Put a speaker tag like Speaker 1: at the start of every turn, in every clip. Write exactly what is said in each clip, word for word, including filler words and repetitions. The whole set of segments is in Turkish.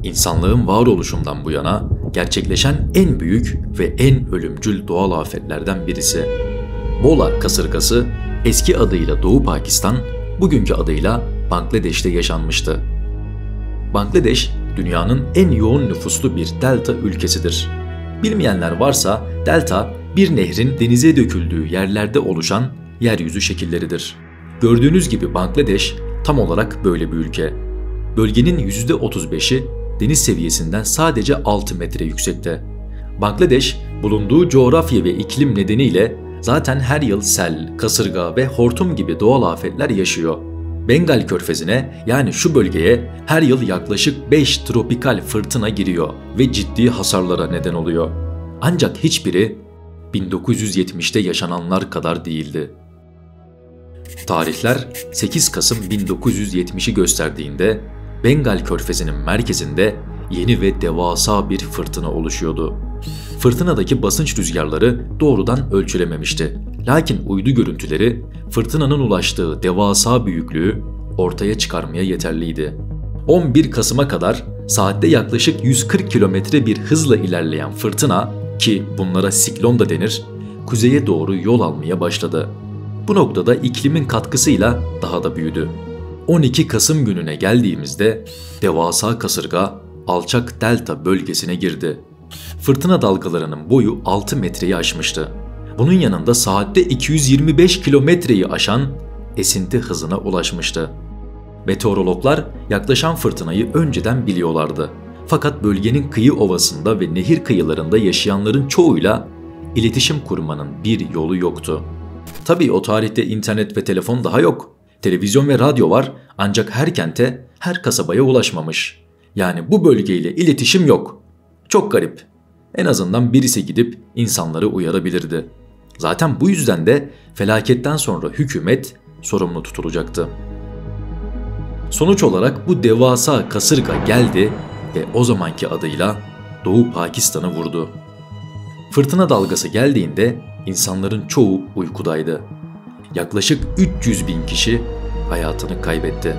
Speaker 1: İnsanlığın varoluşundan bu yana gerçekleşen en büyük ve en ölümcül doğal afetlerden birisi. Bola kasırgası eski adıyla Doğu Pakistan, bugünkü adıyla Bangladeş'te yaşanmıştı. Bangladeş, dünyanın en yoğun nüfuslu bir delta ülkesidir. Bilmeyenler varsa delta, bir nehrin denize döküldüğü yerlerde oluşan yeryüzü şekilleridir. Gördüğünüz gibi Bangladeş tam olarak böyle bir ülke. Bölgenin yüzde otuz beşi deniz seviyesinden sadece altı metre yüksekte. Bangladeş, bulunduğu coğrafya ve iklim nedeniyle zaten her yıl sel, kasırga ve hortum gibi doğal afetler yaşıyor. Bengal Körfezi'ne, yani şu bölgeye her yıl yaklaşık beş tropikal fırtına giriyor ve ciddi hasarlara neden oluyor. Ancak hiçbiri bin dokuz yüz yetmişte yaşananlar kadar değildi. Tarihler sekiz Kasım bin dokuz yüz yetmişi gösterdiğinde Bengal Körfezi'nin merkezinde yeni ve devasa bir fırtına oluşuyordu. Fırtınadaki basınç rüzgarları doğrudan ölçülememişti. Lakin uydu görüntüleri fırtınanın ulaştığı devasa büyüklüğü ortaya çıkarmaya yeterliydi. on bir Kasım'a kadar saatte yaklaşık yüz kırk kilometre bir hızla ilerleyen fırtına, ki bunlara siklon da denir, kuzeye doğru yol almaya başladı. Bu noktada iklimin katkısıyla daha da büyüdü. on iki Kasım gününe geldiğimizde devasa kasırga alçak delta bölgesine girdi. Fırtına dalgalarının boyu altı metreyi aşmıştı. Bunun yanında saatte iki yüz yirmi beş kilometreyi aşan esinti hızına ulaşmıştı. Meteorologlar yaklaşan fırtınayı önceden biliyorlardı. Fakat bölgenin kıyı ovasında ve nehir kıyılarında yaşayanların çoğuyla iletişim kurmanın bir yolu yoktu. Tabii o tarihte internet ve telefon daha yok. Televizyon ve radyo var, ancak her kente, her kasabaya ulaşmamış. Yani bu bölgeyle iletişim yok. Çok garip. En azından birisi gidip insanları uyarabilirdi. Zaten bu yüzden de felaketten sonra hükümet sorumlu tutulacaktı. Sonuç olarak bu devasa kasırga geldi ve o zamanki adıyla Doğu Pakistan'ı vurdu. Fırtına dalgası geldiğinde insanların çoğu uykudaydı. Yaklaşık üç yüz bin kişi hayatını kaybetti.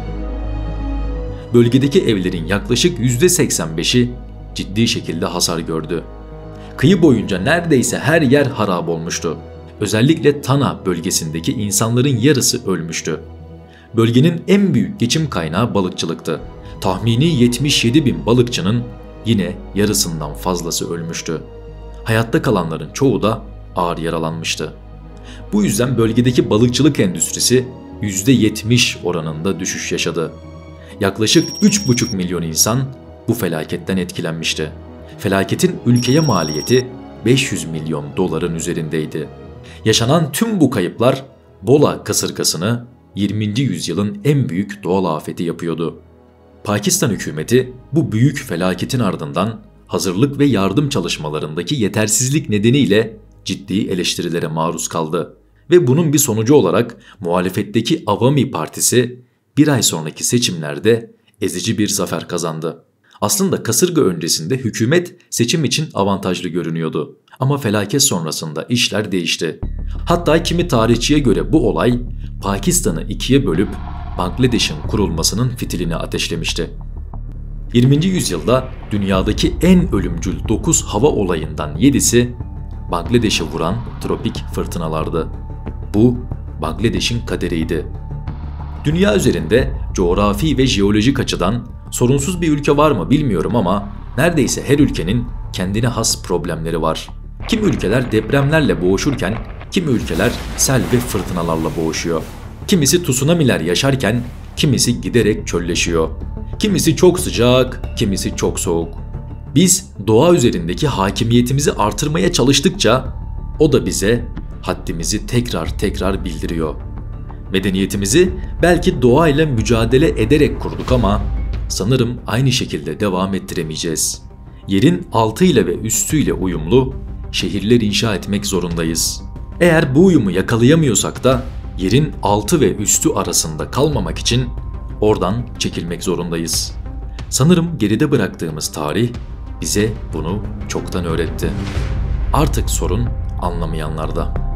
Speaker 1: Bölgedeki evlerin yaklaşık yüzde seksen beşi ciddi şekilde hasar gördü. Kıyı boyunca neredeyse her yer harap olmuştu. Özellikle Tana bölgesindeki insanların yarısı ölmüştü. Bölgenin en büyük geçim kaynağı balıkçılıktı. Tahmini yetmiş yedi bin balıkçının yine yarısından fazlası ölmüştü. Hayatta kalanların çoğu da ağır yaralanmıştı. Bu yüzden bölgedeki balıkçılık endüstrisi yüzde yetmiş oranında düşüş yaşadı. Yaklaşık üç buçuk milyon insan bu felaketten etkilenmişti. Felaketin ülkeye maliyeti beş yüz milyon doların üzerindeydi. Yaşanan tüm bu kayıplar Bola kasırgasını yirminci yüzyılın en büyük doğal afeti yapıyordu. Pakistan hükümeti bu büyük felaketin ardından hazırlık ve yardım çalışmalarındaki yetersizlik nedeniyle ciddi eleştirilere maruz kaldı. Ve bunun bir sonucu olarak muhalefetteki Avami Partisi bir ay sonraki seçimlerde ezici bir zafer kazandı. Aslında kasırga öncesinde hükümet seçim için avantajlı görünüyordu. Ama felaket sonrasında işler değişti. Hatta kimi tarihçiye göre bu olay Pakistan'ı ikiye bölüp Bangladeş'in kurulmasının fitilini ateşlemişti. yirminci yüzyılda dünyadaki en ölümcül dokuz hava olayından yedisi Bangladeş'i vuran tropik fırtınalardı. Bu Bangladeş'in kaderiydi. Dünya üzerinde coğrafi ve jeolojik açıdan sorunsuz bir ülke var mı bilmiyorum ama neredeyse her ülkenin kendine has problemleri var. Kimi ülkeler depremlerle boğuşurken kimi ülkeler sel ve fırtınalarla boğuşuyor. Kimisi tsunamiler yaşarken kimisi giderek çölleşiyor. Kimisi çok sıcak, kimisi çok soğuk. Biz doğa üzerindeki hakimiyetimizi artırmaya çalıştıkça o da bize haddimizi tekrar tekrar bildiriyor. Medeniyetimizi belki doğayla mücadele ederek kurduk ama sanırım aynı şekilde devam ettiremeyeceğiz. Yerin altıyla ve üstüyle uyumlu şehirler inşa etmek zorundayız. Eğer bu uyumu yakalayamıyorsak da yerin altı ve üstü arasında kalmamak için oradan çekilmek zorundayız. Sanırım geride bıraktığımız tarih bize bunu çoktan öğretti. Artık sorun anlamayanlarda.